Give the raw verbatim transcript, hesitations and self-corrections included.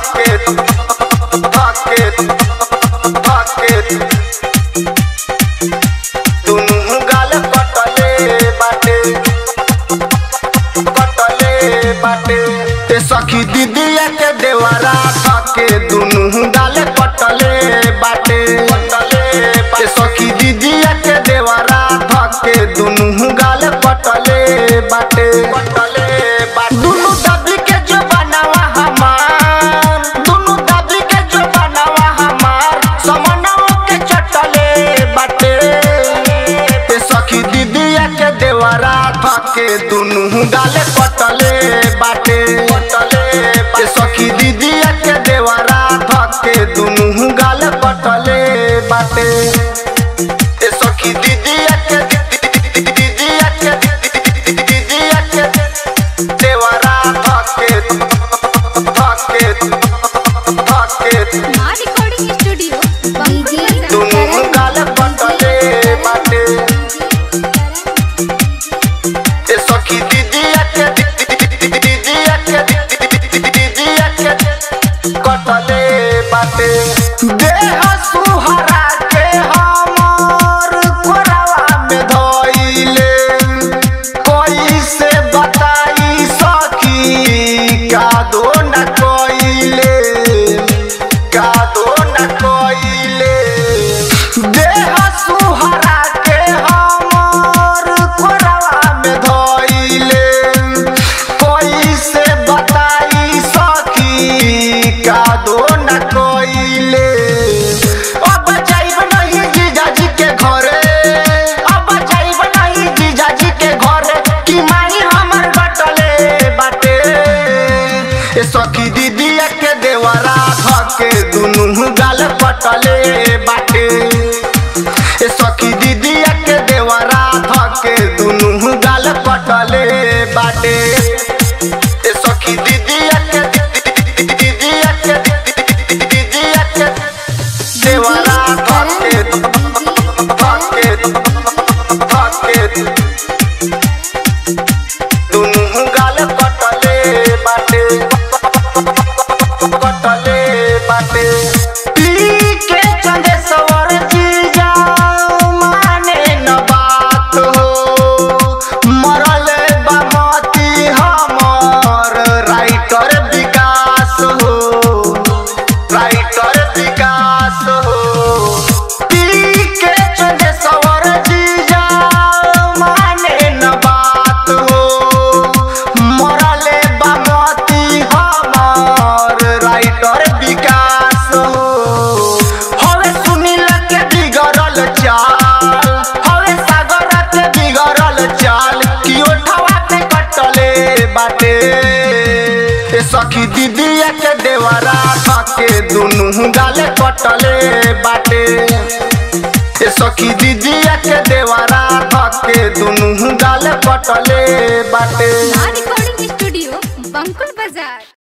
धके धके धके दुनु गाल कटले बाटे कटले बाटे ते सखी दीदिया के देवरा धके दुनु गाल कटले बाटे कटले ते सखी दीदिया के देवरा धके दुनु गाल कटले बाटे कटले बाटे दुनु दबी के जो बनावा हमार दुनु दबी के जो बनावा हमार समनवा के चटले बाटे ते सखी दीदिया के देवरा धके दुनु गाल कटले बाटे कटले ते सखी दीदिया के देवरा धके दुनु गाल कटले बाटे ते सखी दीदिया के दीदिया के दीदिया के देवरा धके धके धके मां रिकॉर्डिंग स्टूडियो दुनु गाल कटले बाटे ते सखी दीदिया के दीदिया के दीदिया के कटले बाटे देह सुहरा के हमर कोरावा में धइले कोई से बताई सखी का दो न कोइले का दो न कोइले देह सुहरा के हमर कोरावा में धइले कोई से बताई सखी का दो न कोइले अब जाइब नहीं जीजाजी के घरे अब जाइब नहीं जीजाजी के घरे कि माई हमर बटले बाटे ए सखी दीदिया के देवरा धके दुनु गाल कटले बाटे ए सखी दीदिया के देवरा धके दुनु गाल कटले बाटे ए सखी दीदिया के दीदिया के दीदिया के देवरा धके धके धके दुनु गाल कटले बाटे कटले बाटे पी के चंदेश्वर जीजा माने न बात हो मरल बामती हमर राइटर विकास हो राइटर विकास हो पी के चंदेश्वर जीजा माने न बात हो मरल बामती हमर राइटर विकास हो हवे सुनील के बिगड़ल चाल हवे सागर के बिगड़ल चाल कि ओठवा पे कटले बाटे ए सखी दीदिया के देवरा धके दुनु गाल कटले बाटे ए सखी दीदिया के देवरा धके दुनु गाल कटले बाटे मां रिकॉर्डिंग स्टूडियो बंकुल बाजार।